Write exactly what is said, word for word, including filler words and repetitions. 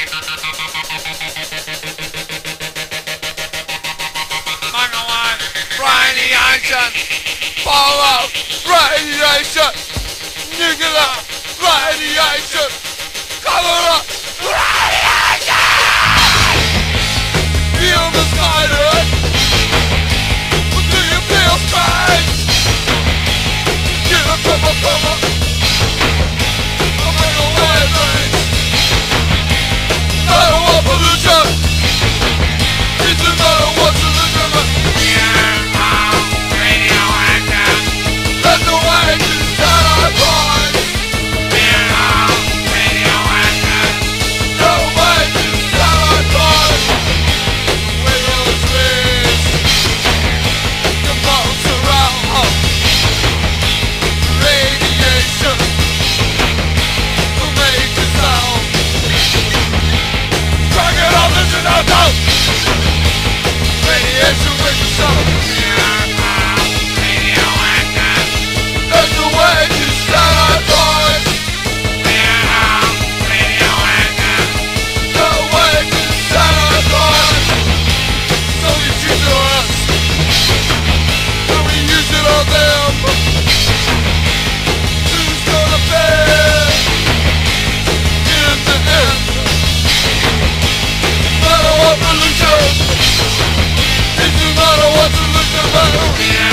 Microwave radiation, power radiation, nuclear radiation, cover up radiation. Feel the skyline. Do you feel strange? Get a cover, cover. A microwave range. I don't want pollution. It doesn't matter what's in the government. Yeah, I'm radioactive. That's the way to start our lives. Yeah, I'm radioactive. No way to start our lives. Radio switch. Come bounce around. Radiation will make a sound. Drag it off, listen out, out. Radiation makes a sound. Yeah, I'm radioactive. That's the way to start our lives. Yeah, I'm radioactive. No way to start our lives. So you choose it on us, and we use it on them. Who's gonna pay in the end? No matter what pollution, it doesn't matter what pollution, matter.